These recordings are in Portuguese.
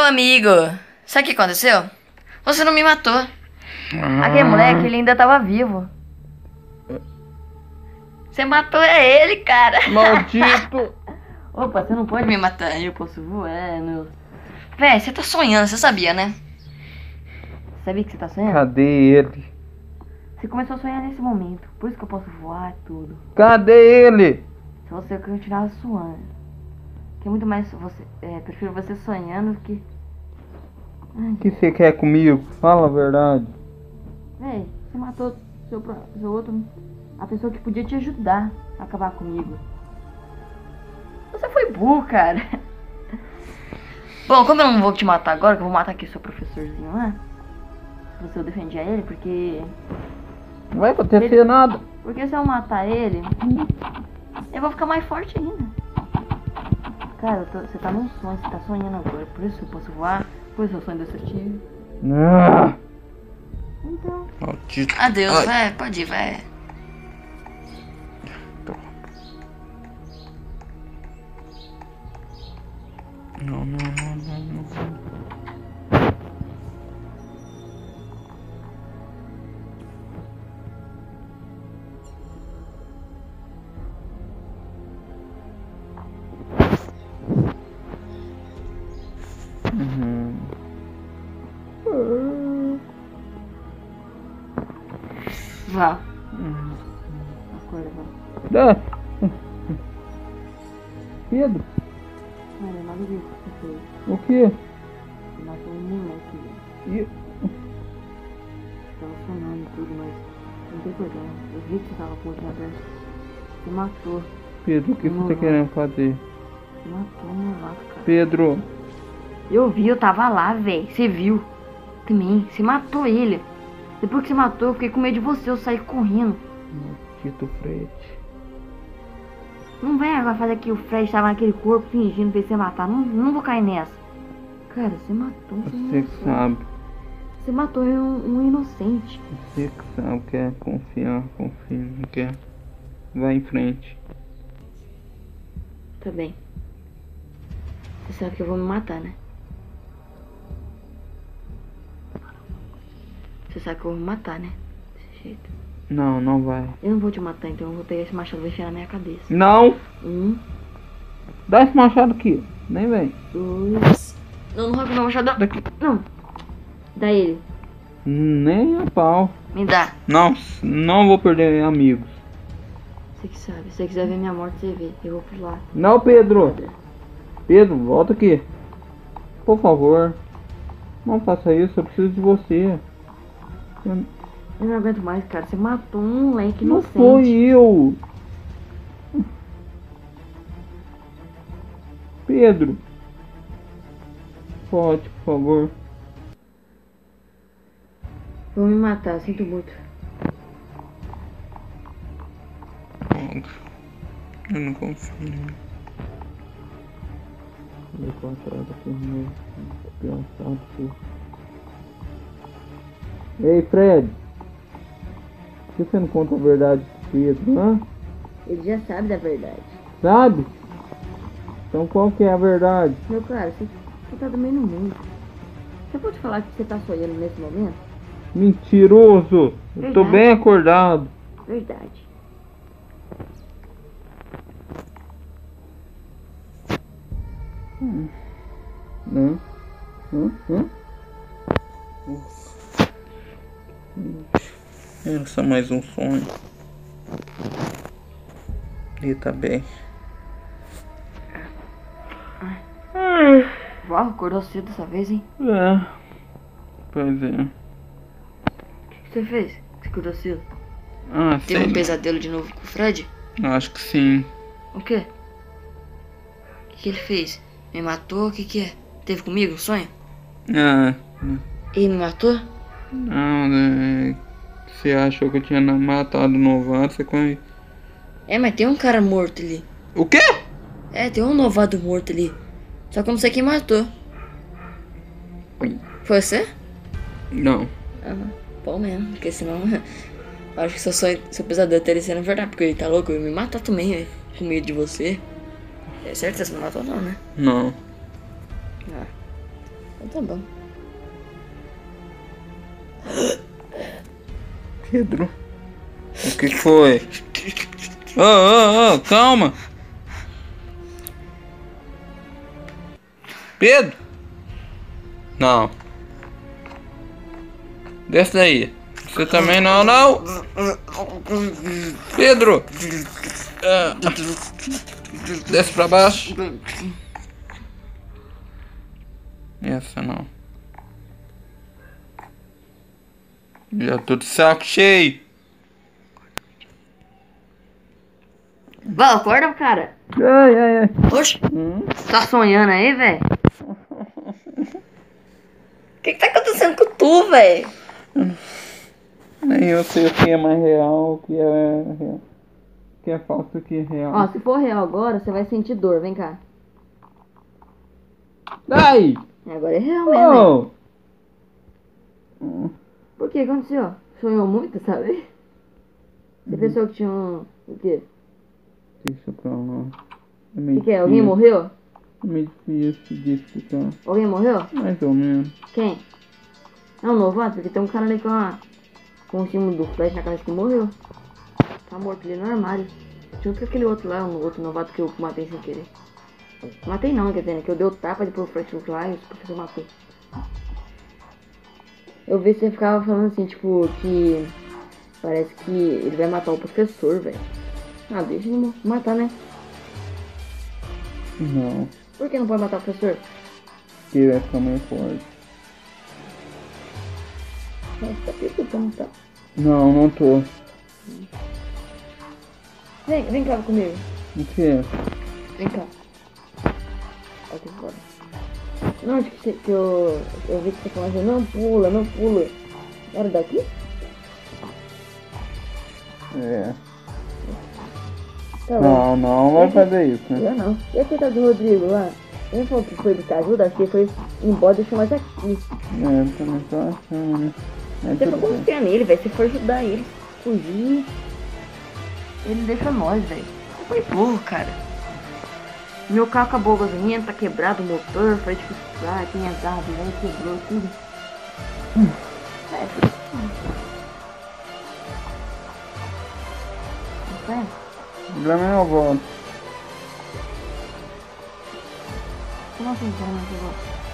amigo. Sabe o que aconteceu? Você não me matou. Aquele moleque, ele ainda tava vivo. Você matou ele, cara. Maldito! Opa, você não pode me matar. Eu posso voar, meu. Véi, você tá sonhando, você sabia, né? Sabia que você tá sonhando? Cadê ele? Você começou a sonhar nesse momento. Por isso que eu posso voar e tudo. Cadê ele? Se você continuar suando. Que é muito mais você. Prefiro você sonhando que. O que você quer comigo? Fala a verdade. Véi, você matou seu outro. A pessoa que podia te ajudar a acabar comigo. Você foi burro, cara. Bom, como eu não vou te matar agora, que eu vou matar Aqui seu professorzinho lá. Se eu defendia ele, porque. Não vai acontecer nada. Porque se eu matar ele, eu vou ficar mais forte ainda. Cara, você tá num sonho, você tá sonhando agora. Por isso eu posso voar, por isso eu sonho destrutivo. Ah, Então. maldito. Adeus, Ai. vai, pode ir, vai. Não, não, não, não, não. Vá. Acorda, vá. Ah. Pedro, Olha, nada disso que você fez. o quê? Você matou um moleque, velho. E- Tava sonando e tudo, mas não tem problema. Eu vi que você tava com o olho aberto. Você matou. Pedro, o que você tá querendo fazer? Você matou um novato, cara. Pedro, Eu vi, eu tava lá, velho. Você viu? Também. Você matou ele. Depois que você matou, eu fiquei com medo de você. Eu saí correndo. maldito Fred. Não vem agora fazer que o Fred tava naquele corpo fingindo pra você matar. Não vou cair nessa. Cara, você matou um Você que inocente. sabe. Você matou um inocente. Você que sabe, quer confiar, confia, não quer. Vai em frente. Tá bem. Você sabe que eu vou me matar, né? Você sabe que eu vou me matar, né? Desse jeito. Não, não vai. Eu não vou te matar, então eu vou pegar esse machado e vou enfiar na minha cabeça. Não! 1, Dá esse machado aqui. Nem vem. 2. Não roga meu machado. Daqui. Não. Dá ele. Nem a pau. Me dá. Não, não vou perder amigos. Você que sabe. Se você quiser ver minha morte, você vê. Eu vou pular. Não, Pedro. Pedro, volta aqui. Por favor. Não faça isso, eu preciso de você. Eu não aguento mais, cara. Você matou um moleque Não inocente. foi eu. Pedro. Pode, por favor. Vou me matar, sinto muito. Eu não confio nele. Vou pra trás aqui meu. Pensado aqui. Ei, Fred. Por que você não conta a verdade pro Pedro, hã? Ele já sabe da verdade. Sabe? Então qual que é a verdade? Meu cara, você tá dormindo muito. Você pode falar que você tá sonhando nesse momento? Mentiroso! Eu tô Verdade. bem acordado. Verdade. Não? Era só mais um sonho. E tá bem. Vó, acordou cedo dessa vez, hein? É. Pois é. O que você fez? Você acordou cedo? Ah, Teve sei. um pesadelo de novo com o Fred? Acho que sim. O quê? O que ele fez? Me matou? O que é? Teve comigo um sonho? Ah, Ele me matou? não, né? Você achou que eu tinha matado o novato? Você conhece? É, mas tem um cara morto ali. O quê? É, tem um novato morto ali. Só que eu não sei quem matou. Foi você? Não. Ah, bom mesmo, porque senão eu acho que seu pesadelo teria sido verdade, porque ele tá louco, eu ia me matar também, velho, com medo de você. É certo que você não matou não, né? Não. Ah. Tá bom. Pedro, o que foi? Ô, calma. Pedro? Não. Desce daí. Você também não. Pedro! Desce pra baixo. Essa não. Já tô de saco cheio. Vai, acorda, cara. Ai. Oxe, tá sonhando aí, velho? O que tá acontecendo com tu, velho? Nem eu sei o que é mais real, o que é real. O que é falso, o que é real. Ó, se for real agora, você vai sentir dor. Vem cá. Ai! Agora é real mesmo, hein? Oh! Por que aconteceu? Sonhou muito, sabe? Você pensou que tinha um... O quê? Deixa pra lá. É O meio que é? Alguém difícil. morreu? É meio difícil de explicar. Alguém morreu? Mais ou menos. Quem? É um novato, porque tem um cara ali com o símbolo do flash na cabeça que morreu. Tá morto ali no armário. Junto com aquele outro lá, um outro novato que eu matei sem querer. Matei não, quer dizer, né? Que eu dei o tapa de pôr o flash lá e o professor matou. Eu vi que você ficava falando assim, tipo, que parece que ele vai matar o professor, velho. Ah, deixa ele matar, né? Não. Por que não pode matar o professor? Porque ele vai ficar mais forte. Você tá preocupando, tá? Não tô. Vem cá comigo. O que? Vem cá. Aqui fora. Não, acho que eu vi que você falou assim, não pula. Era daqui? É. Tá bom. Não vai fazer isso, né? Eu não. E a coitada do Rodrigo lá? Ele falou que foi buscar ajuda, acho que ele foi embora e deixou mais aqui. É, também tô achando, né? Mas Você tudo foi bem. confiar nele, velho. Você foi ajudar ele. Fugir. Ele deixa nós, velho. Você foi burro, cara. Meu carro acabou a gasolina, tá quebrado o motor, foi difícil comprar, tem as árvores, velho, quebrou tudo. É. O problema é eu volto. Como assim, cara, não chegou?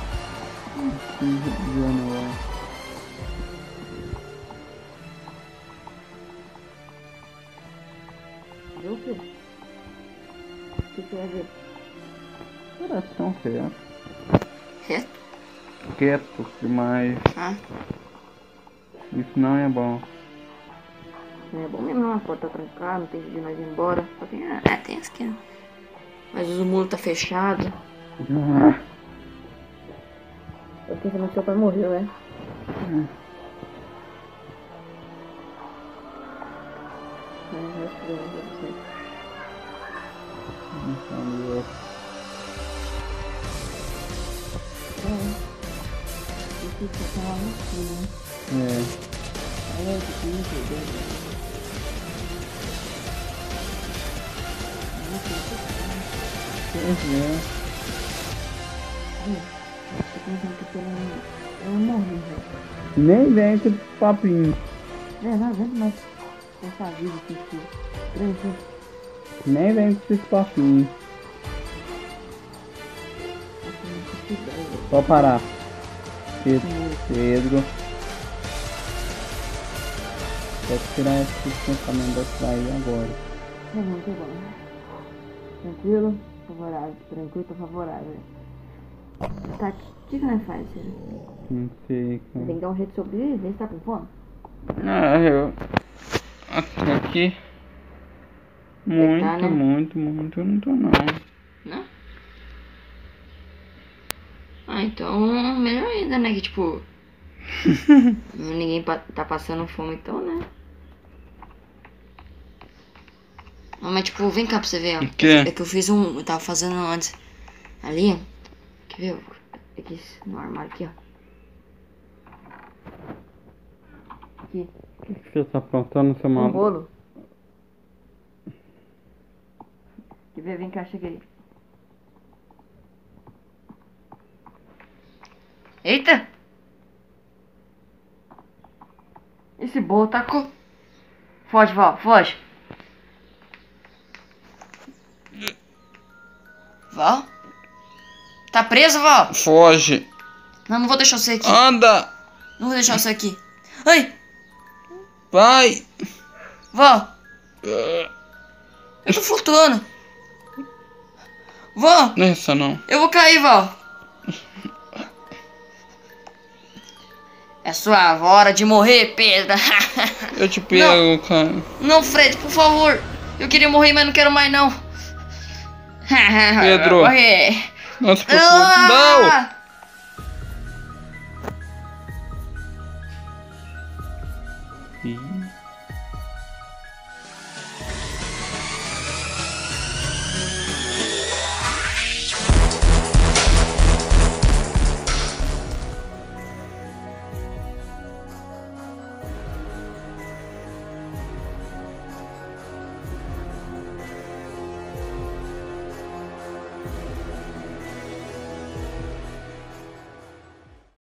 Viu o quê? O que você vai ver? Coração reto. Reto? Quieto demais. Ah, Isso não é bom. É bom mesmo não, a porta tá trancada, não tem jeito de nós ir embora. Só tem tem as que... Mas o muro tá fechado. Eu fiquei sabendo que seu pai morreu, né? Eu morri, velho. Nem vem com esse papinho. Não aguento mais essa vida aqui, filho. Tranquilo. Nem vem com esse papinho. Pode parar. Pedro. Pode tirar esse pensamento dessa aí agora. Tá bom. Tranquilo, favorável. Tranquilo, tô favorável. Tá, o que nós faz, filho? Não sei, Tem cara. que dar um jeito de sobreviver, você tá com fome? Eu... Até aqui... né? Muito, eu não tô não. Não? Ah, então melhor ainda, né? Que tipo... ninguém tá passando fome então, né? Não, mas tipo, vem cá pra você ver, ó. O quê? É que eu fiz eu tava fazendo antes. Ali, ó. Quer ver? Aqui no armário aqui, ó. Aqui. O que você tá aprontando, seu Um maluco? bolo. Quer ver? Vem cá, chega aí. Eita! Esse burro tacou. Foge, Val, foge. Val? Tá preso, Val? Foge. Não vou deixar você aqui. Anda. Não vou deixar você aqui. Ai! Vai. Val! Eu tô flutuando. Val! Nessa não. Eu vou cair, Val. É sua hora de morrer, Pedro. Eu te pego, cara. Não, Fred, por favor. Eu queria morrer, mas não quero mais, não. Pedro. Vou morrer. Não se preocupe. Não! Ah! Ih.